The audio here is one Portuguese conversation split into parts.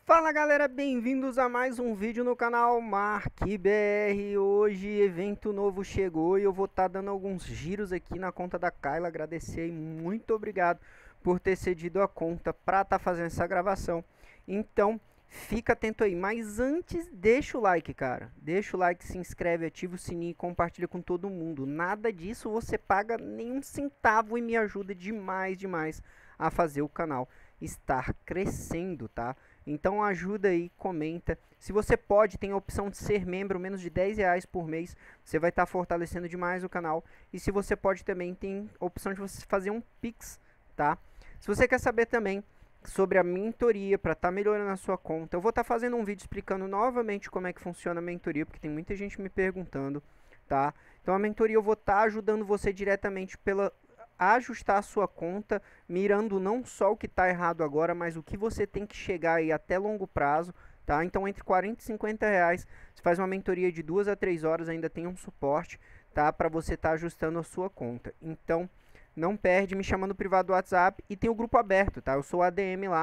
Fala galera, bem-vindos a mais um vídeo no canal MarkBR. Hoje evento novo chegou e eu vou estar dando alguns giros aqui na conta da Kayla. Agradecer e muito obrigado por ter cedido a conta para estar fazendo essa gravação. Então fica atento aí, mas antes deixa o like, cara. Deixa o like, se inscreve, ativa o sininho e compartilha com todo mundo. Nada disso você paga nenhum centavo e me ajuda demais a fazer o canal estar crescendo, tá? Então ajuda aí, comenta. Se você pode, tem a opção de ser membro, menos de R$10 por mês. Você vai estar fortalecendo demais o canal. E se você pode também, tem a opção de você fazer um Pix, tá? Se você quer saber também sobre a mentoria para estar melhorando a sua conta, eu vou estar fazendo um vídeo explicando novamente como é que funciona a mentoria, porque tem muita gente me perguntando, tá? Então a mentoria eu vou estar ajudando você diretamente pela ajustar a sua conta, mirando não só o que está errado agora, mas o que você tem que chegar aí até longo prazo, tá? Então entre 40 e 50 reais, você faz uma mentoria de 2 a 3 horas, ainda tem um suporte, tá? Para você estar ajustando a sua conta. Então não perde, me chamando no privado do WhatsApp, e tem o grupo aberto, tá? Eu sou ADM lá,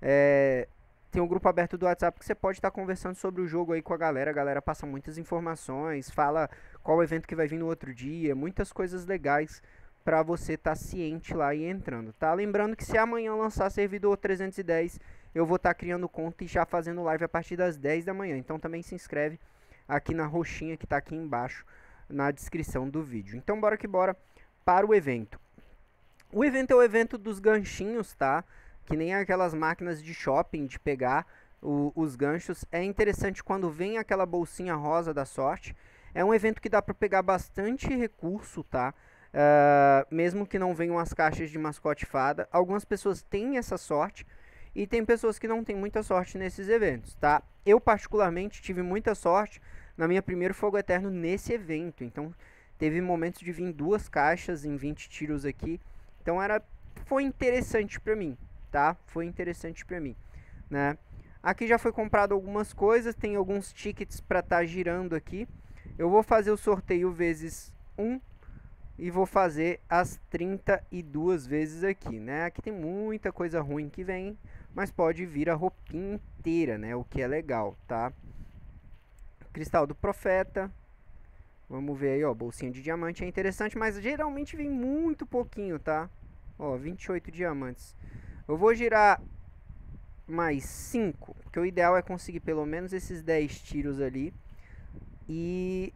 tem um grupo aberto do WhatsApp que você pode estar conversando sobre o jogo aí com a galera passa muitas informações, fala qual evento que vai vir no outro dia, muitas coisas legais para você estar ciente lá e entrando, tá? Lembrando que se amanhã lançar servidor 310, eu vou estar criando conta e já fazendo live a partir das 10 da manhã. Então também se inscreve aqui na roxinha que está aqui embaixo na descrição do vídeo. Então bora que bora para o evento. O evento é o evento dos ganchinhos, tá? Que nem aquelas máquinas de shopping de pegar os ganchos. É interessante quando vem aquela bolsinha rosa da sorte. É um evento que dá para pegar bastante recurso, tá? Mesmo que não venham as caixas de mascote fada, algumas pessoas têm essa sorte e tem pessoas que não têm muita sorte nesses eventos, tá? Eu particularmente tive muita sorte na minha primeira fogo eterno nesse evento, então teve momentos de vir 2 caixas em 20 tiros aqui, então foi interessante pra mim, tá? Foi interessante pra mim, né? Aqui já foi comprado algumas coisas, tem alguns tickets pra estar girando aqui. Eu vou fazer o sorteio vezes 1 e vou fazer as 32 vezes aqui, né? Aqui tem muita coisa ruim que vem, mas pode vir a roupinha inteira, né? O que é legal, tá? Cristal do Profeta. Vamos ver aí, ó, bolsinha de diamante é interessante, mas geralmente vem muito pouquinho, tá? Ó, 28 diamantes. Eu vou girar mais 5, porque o ideal é conseguir pelo menos esses 10 tiros ali. E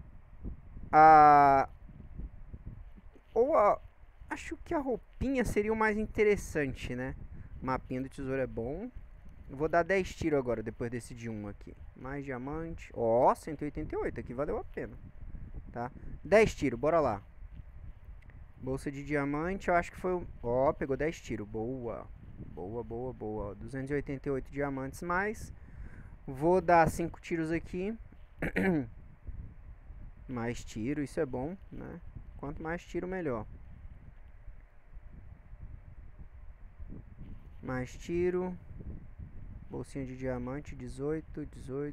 acho que a roupinha seria o mais interessante, né? Mapinha do tesouro é bom. Eu vou dar 10 tiros agora, depois desse de 1 aqui. Mais diamante. Ó, 188, aqui valeu a pena. Tá? 10 tiros, bora lá. Bolsa de diamante, eu acho que foi... Ó, pegou 10 tiros, boa. Boa. 288 diamantes mais. Vou dar 5 tiros aqui. Mais tiro, isso é bom, né? Quanto mais tiro, melhor. Mais tiro. Bolsinha de diamante, 18,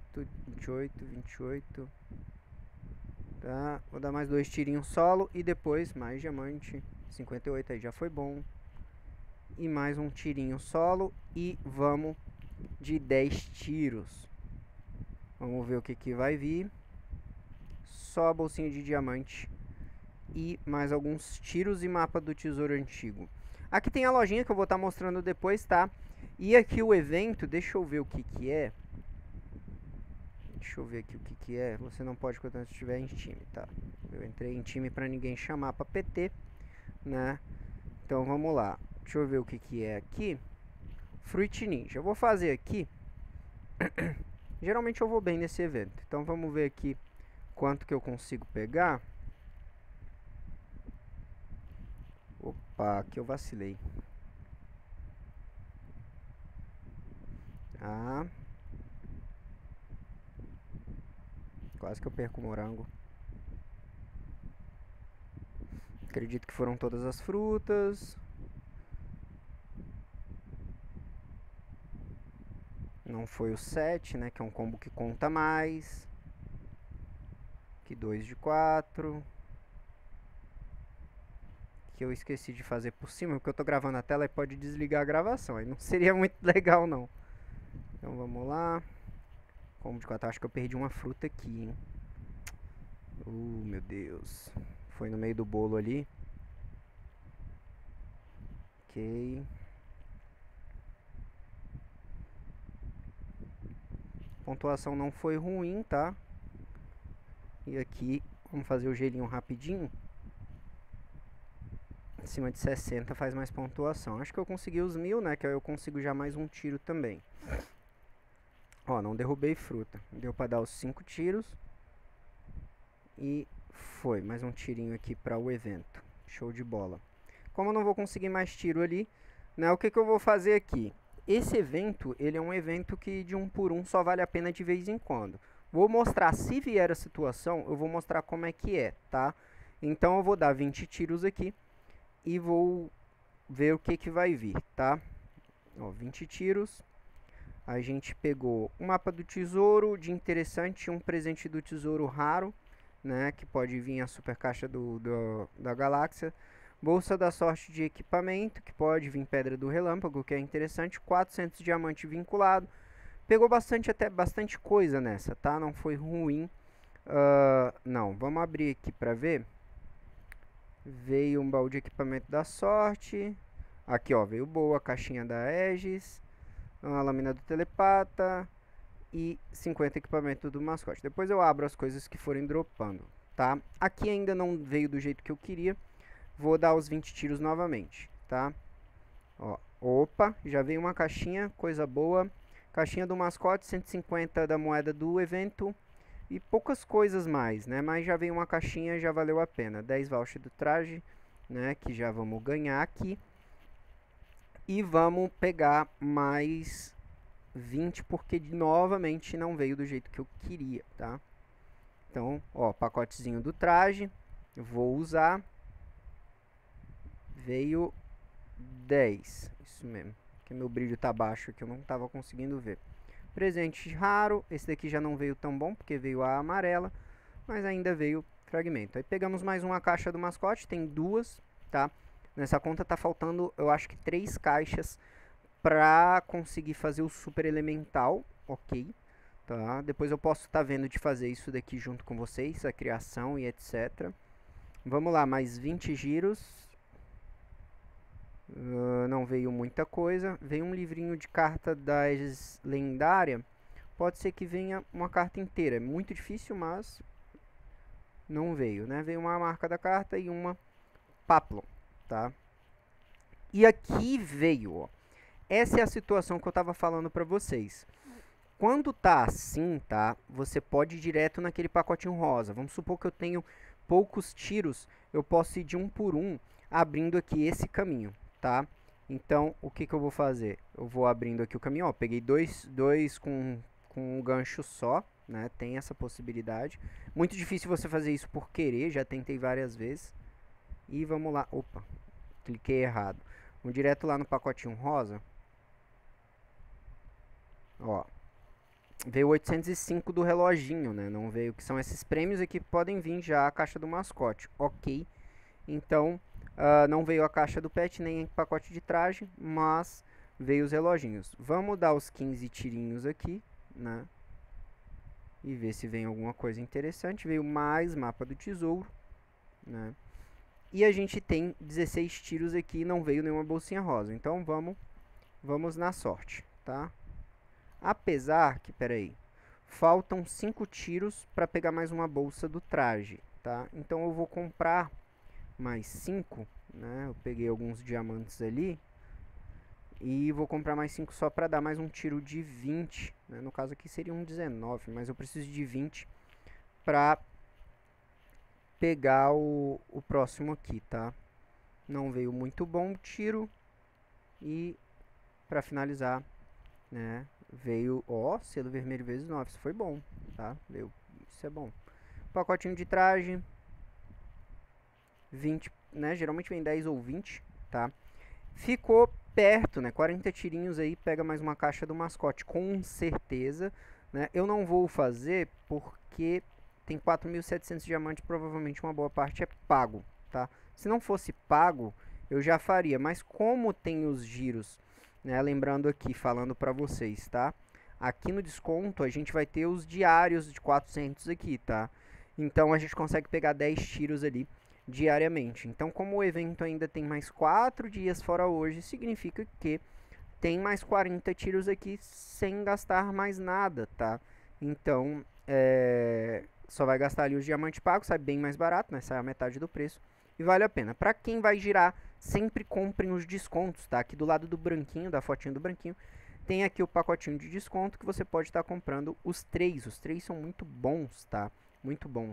28. Tá, vou dar mais 2 tirinhos solo e depois mais diamante. 58 aí já foi bom. E mais um tirinho solo e vamos de 10 tiros. Vamos ver o que vai vir. Só a bolsinha de diamante e mais alguns tiros e mapa do tesouro antigo. Aqui tem a lojinha que eu vou estar mostrando depois, tá? E aqui o evento, deixa eu ver o que é. Deixa eu ver aqui o que é. Você não pode quando estiver em time, tá? Eu entrei em time para ninguém chamar para PT, né? Então vamos lá. Deixa eu ver o que é aqui. Fruit Ninja. Eu vou fazer aqui. Geralmente eu vou bem nesse evento. Então vamos ver aqui quanto que eu consigo pegar. Opa, aqui eu vacilei. Ah. Quase que eu perco o morango. Acredito que foram todas as frutas. Não foi o 7, né? Que é um combo que conta mais. Que 2 de 4. Que eu esqueci de fazer por cima, porque eu tô gravando a tela e pode desligar a gravação. Aí não seria muito legal, não. Então vamos lá. Combo de 4, acho que eu perdi uma fruta aqui, hein. Meu Deus. Foi no meio do bolo ali. Ok. A pontuação não foi ruim, tá? E aqui, vamos fazer o gelinho rapidinho. Acima de 60 faz mais pontuação. Acho que eu consegui os 1000, né? Que aí eu consigo já mais um tiro também. Ó, não derrubei fruta. Deu pra dar os 5 tiros. E foi. Mais um tirinho aqui para o evento. Show de bola. Como eu não vou conseguir mais tiro ali, né? O que eu vou fazer aqui? Esse evento, ele é um evento que de 1 por 1 só vale a pena de vez em quando. Vou mostrar, se vier a situação, eu vou mostrar como é que é, tá? Então eu vou dar 20 tiros aqui e vou ver o que vai vir, tá? Ó, 20 tiros. A gente pegou um mapa do tesouro, de interessante, um presente do tesouro raro, né? Que pode vir a super caixa da galáxia. Bolsa da sorte de equipamento, que pode vir pedra do relâmpago, que é interessante. 400 diamante vinculado. Pegou até bastante coisa nessa, tá? Não foi ruim. Não, vamos abrir aqui pra ver. Veio um baú de equipamento da sorte. Aqui, ó, veio boa a caixinha da Aegis. Uma lâmina do telepata. E 50 equipamento do mascote. Depois eu abro as coisas que forem dropando, tá? Aqui ainda não veio do jeito que eu queria. Vou dar os 20 tiros novamente, tá? Ó, opa, já veio uma caixinha, coisa boa. Caixinha do mascote, 150 da moeda do evento. E poucas coisas mais, né? Mas já veio uma caixinha, já valeu a pena. 10 voucher do traje, né? Que já vamos ganhar aqui. E vamos pegar mais 20, porque novamente não veio do jeito que eu queria, tá? Então, ó, pacotezinho do traje. Eu vou usar. Veio 10. Isso mesmo. Porque meu brilho tá baixo aqui, eu não tava conseguindo ver. Presente raro. Esse daqui já não veio tão bom, porque veio a amarela. Mas ainda veio fragmento. Aí pegamos mais uma caixa do mascote. Tem 2, tá? Nessa conta tá faltando, eu acho que 3 caixas pra conseguir fazer o super elemental. Ok. Tá? Depois eu posso estar vendo de fazer isso daqui junto com vocês. A criação e etc. Vamos lá, mais 20 giros. Não veio muita coisa. Veio um livrinho de carta das lendária. Pode ser que venha uma carta inteira. É muito difícil, mas não veio, né? Veio uma marca da carta e uma Paplon, tá? E aqui veio, ó. Essa é a situação que eu tava falando pra vocês. Quando tá assim, tá? Você pode ir direto naquele pacotinho rosa. Vamos supor que eu tenho poucos tiros. Eu posso ir de 1 por 1 abrindo aqui esse caminho, tá? Então, o que eu vou fazer? Eu vou abrindo aqui o caminho, ó. Peguei dois com um gancho só, né? Tem essa possibilidade. Muito difícil você fazer isso por querer, já tentei várias vezes. E vamos lá. Opa, cliquei errado. Vamos direto lá no pacotinho rosa. Ó. Veio 805 do reloginho, né? Não veio, que são esses prêmios aqui que podem vir já a caixa do mascote. Ok. Então, não veio a caixa do pet, nem pacote de traje, mas veio os reloginhos. Vamos dar os 15 tirinhos aqui, né? E ver se vem alguma coisa interessante. Veio mais mapa do tesouro, né? E a gente tem 16 tiros aqui e não veio nenhuma bolsinha rosa. Então, vamos na sorte, tá? Apesar que, peraí, faltam 5 tiros para pegar mais uma bolsa do traje, tá? Então eu vou comprar mais 5, né? Eu peguei alguns diamantes ali. E vou comprar mais 5 só para dar mais um tiro de 20, né? No caso aqui seria um 19, mas eu preciso de 20 para pegar o próximo aqui, tá? Não veio muito bom o tiro. E para finalizar, né? Veio, ó, selo vermelho vezes 9. Isso foi bom, tá? Isso é bom. Pacotinho de traje. 20, né? Geralmente vem 10 ou 20, tá? Ficou perto, né? 40 tirinhos aí, pega mais uma caixa do mascote, com certeza, né? Eu não vou fazer porque tem 4.700 diamantes, provavelmente uma boa parte é pago, tá? Se não fosse pago, eu já faria, mas como tem os giros, né? Lembrando aqui, falando pra vocês, tá? aqui no desconto a gente vai ter os diários de 400 aqui, tá? Então a gente consegue pegar 10 tiros ali diariamente. Então, como o evento ainda tem mais 4 dias fora hoje, significa que tem mais 40 tiros aqui sem gastar mais nada, tá? Então, só vai gastar ali os diamantes pagos, sai bem mais barato, né? Sai a metade do preço e vale a pena. Para quem vai girar, sempre comprem os descontos, tá? Aqui do lado do branquinho, da fotinha do branquinho, tem aqui o pacotinho de desconto que você pode estar comprando os 3. Os 3 são muito bons, tá? Muito bons.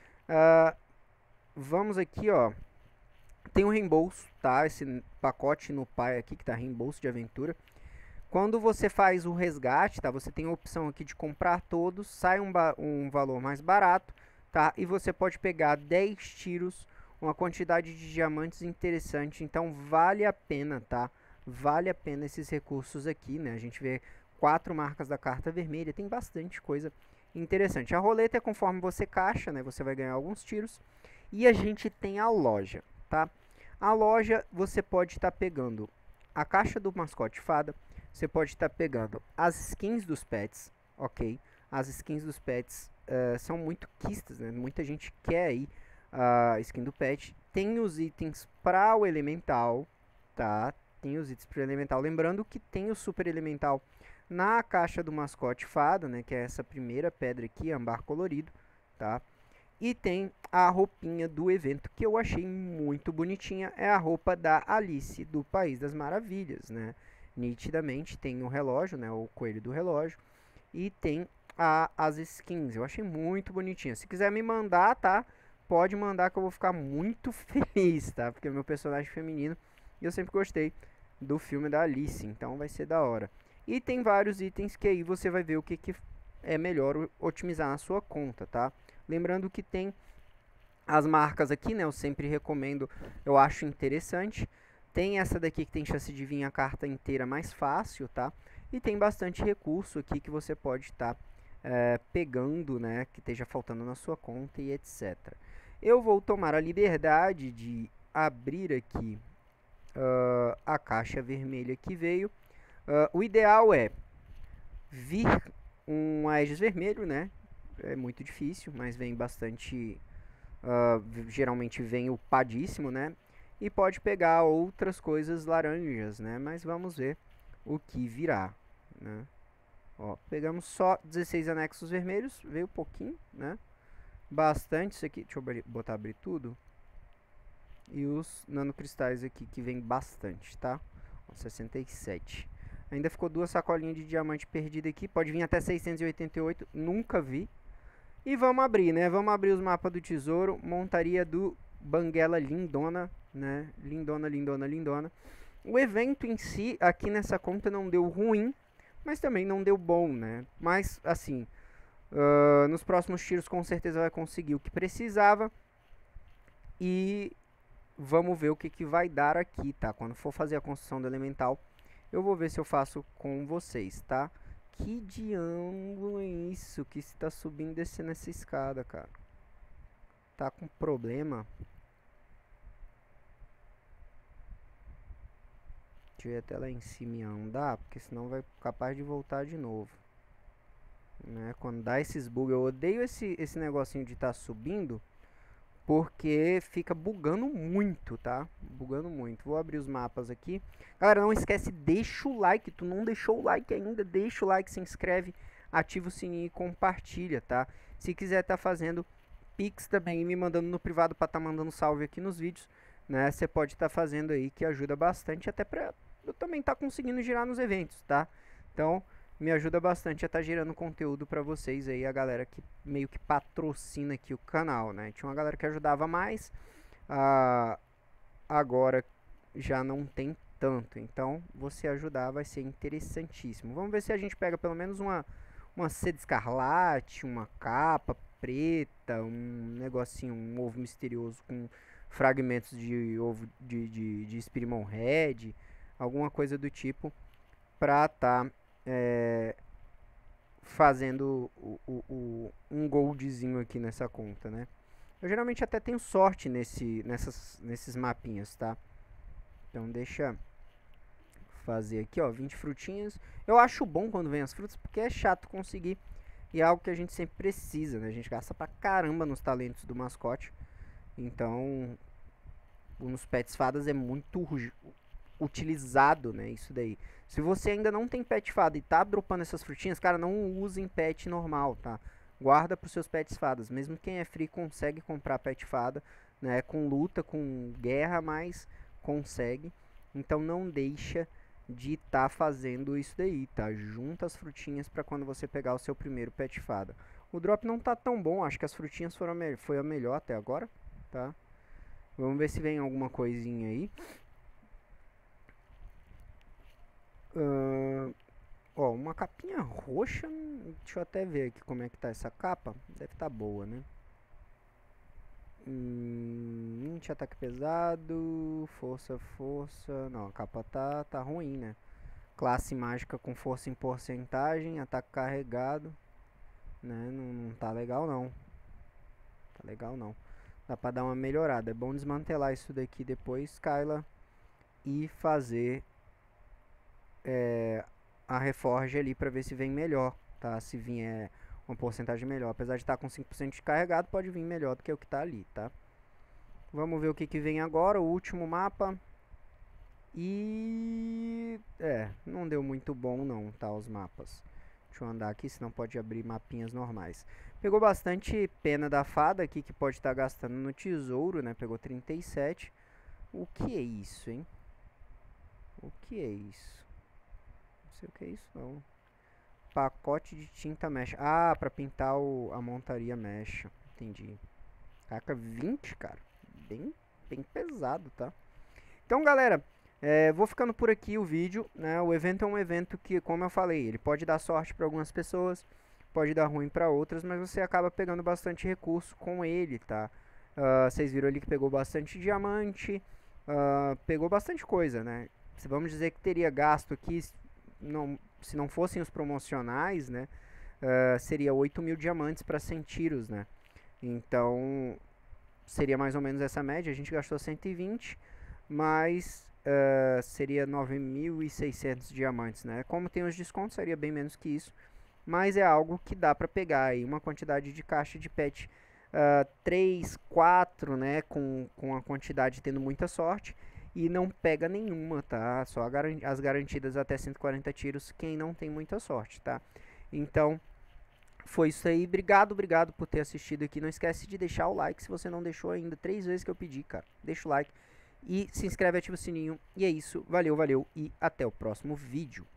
Vamos aqui, ó. Tem um reembolso, tá? Esse pacote no pai aqui que tá reembolso de aventura. Quando você faz o resgate, tá? Você tem a opção aqui de comprar todos, sai um valor mais barato, tá? E você pode pegar 10 tiros, uma quantidade de diamantes interessante, então vale a pena, tá? Vale a pena esses recursos aqui, né? A gente vê 4 marcas da carta vermelha, tem bastante coisa interessante. A roleta é conforme você caixa, né? Você vai ganhar alguns tiros. E a gente tem a loja, tá? A loja você pode estar pegando a caixa do mascote fada, você pode estar pegando as skins dos pets, ok? As skins dos pets são muito quistas, né? Muita gente quer aí a skin do pet. Tem os itens para o elemental, tá? Tem os itens para o elemental. Lembrando que tem o super elemental na caixa do mascote fada, né? Que é essa primeira pedra aqui, âmbar colorido, tá? E tem a roupinha do evento que eu achei muito bonitinha. É a roupa da Alice do País das Maravilhas, né? Nitidamente tem o relógio, né? O coelho do relógio. E tem as skins. Eu achei muito bonitinha. Se quiser me mandar, tá? Pode mandar que eu vou ficar muito feliz, tá? Porque é meu personagem feminino. E eu sempre gostei do filme da Alice. Então vai ser da hora. E tem vários itens que aí você vai ver o que é melhor otimizar na sua conta, tá? Lembrando que tem as marcas aqui, né? Eu sempre recomendo, eu acho interessante. Tem essa daqui que tem chance de vir a carta inteira mais fácil, tá? E tem bastante recurso aqui que você pode estar pegando, né? Que esteja faltando na sua conta e etc. Eu vou tomar a liberdade de abrir aqui a caixa vermelha que veio. O ideal é vir um Aegis vermelho, né? É muito difícil, mas vem bastante... geralmente vem upadíssimo, né? E pode pegar outras coisas laranjas, né? Mas vamos ver o que virá, né? Ó, pegamos só 16 anexos vermelhos, veio pouquinho, né? Bastante isso aqui, deixa eu botar abrir tudo. E os nanocristais aqui que vem bastante, tá? Ó, 67. Ainda ficou 2 sacolinhas de diamante perdida aqui, pode vir até 688, nunca vi. E vamos abrir, né? Vamos abrir os mapas do tesouro. Montaria do Banguela lindona, né? Lindona, lindona, lindona. O evento em si, aqui nessa conta, não deu ruim, mas também não deu bom, né? Mas, assim, nos próximos tiros com certeza vai conseguir o que precisava. E vamos ver o que vai dar aqui, tá? Quando for fazer a construção do elemental, eu vou ver se eu faço com vocês, tá? Que diabo é isso que está subindo e descendo essa escada, cara? Tá com problema? Deixa eu ir até lá em cima e andar, porque senão vai capaz de voltar de novo. Né? Quando dá esses bugs, eu odeio esse negocinho de estar subindo, porque fica bugando muito, tá? Bugando muito. Vou abrir os mapas aqui. Galera, não esquece, deixa o like. Tu não deixou o like ainda, deixa o like, se inscreve, ativa o sininho e compartilha, tá? Se quiser tá fazendo Pix também e me mandando no privado para tá mandando salve aqui nos vídeos, né? Você pode estar fazendo aí, que ajuda bastante, até pra eu também tá conseguindo girar nos eventos, tá? Então, me ajuda bastante a estar gerando conteúdo para vocês aí, a galera que meio que patrocina aqui o canal, né? Tinha uma galera que ajudava mais, agora já não tem tanto. Então, você ajudar vai ser interessantíssimo. Vamos ver se a gente pega pelo menos uma seda escarlate, uma capa preta, um negocinho, um ovo misterioso com fragmentos de ovo de Spirimon Red, alguma coisa do tipo, pra tá fazendo um goldzinho aqui nessa conta, né? Eu geralmente até tenho sorte nesses mapinhas, tá? Então deixa fazer aqui, ó, 20 frutinhas. Eu acho bom quando vem as frutas, porque é chato conseguir. E é algo que a gente sempre precisa, né? A gente gasta pra caramba nos talentos do mascote. Então, nos pets fadas é muito utilizado, né? Isso daí. Se você ainda não tem pet fada e tá dropando essas frutinhas, cara, não use em pet normal, tá? Guarda pros seus pets fadas. Mesmo quem é free consegue comprar pet fada, né? Com luta, com guerra, mas consegue. Então não deixa de estar fazendo isso daí, tá? Junta as frutinhas para quando você pegar o seu primeiro pet fada. O drop não tá tão bom, acho que as frutinhas foi a melhor até agora, tá? Vamos ver se vem alguma coisinha aí. Ó, uma capinha roxa, deixa eu até ver aqui como é que tá essa capa. Deve estar boa, né? 20 ataque pesado, força, não, a capa tá ruim, né? Classe mágica com força em porcentagem, ataque carregado, né? Não tá legal não. Tá legal não. Dá pra dar uma melhorada. É bom desmantelar isso daqui depois, Kyla, e fazer a reforge ali pra ver se vem melhor, tá? Se vier uma porcentagem melhor. Apesar de estar com 5% de carregado, pode vir melhor do que o que tá ali, tá? Vamos ver o que vem agora, o último mapa. E... não deu muito bom não, tá, os mapas. Deixa eu andar aqui, senão pode abrir mapinhas normais. Pegou bastante pena da fada aqui, que pode estar gastando no tesouro, né? Pegou 37. O que é isso, hein? O que é isso? Não sei o que é isso, não. Pacote de tinta mecha. Ah, pra pintar a montaria mecha. Entendi. Caraca, 20, cara. Bem pesado, tá? Então, galera, vou ficando por aqui o vídeo, né? O evento é um evento que, como eu falei, ele pode dar sorte para algumas pessoas, pode dar ruim para outras, mas você acaba pegando bastante recurso com ele, tá? Vocês viram ali que pegou bastante diamante, pegou bastante coisa, né? Vamos dizer que teria gasto aqui, se não fossem os promocionais, né? Seria 8.000 diamantes para 100 tiros, né? Então, seria mais ou menos essa média. A gente gastou 120, mas seria 9.600 diamantes, né? Como tem os descontos, seria bem menos que isso, mas é algo que dá para pegar aí uma quantidade de caixa de pet 3, 4, né? Com a quantidade tendo muita sorte, e não pega nenhuma, tá? Só as garantidas até 140 tiros, quem não tem muita sorte, tá? Então, foi isso aí. Obrigado por ter assistido aqui. Não esquece de deixar o like se você não deixou ainda. 3 vezes que eu pedi, cara. Deixa o like e se inscreve, ativa o sininho. E é isso. Valeu e até o próximo vídeo.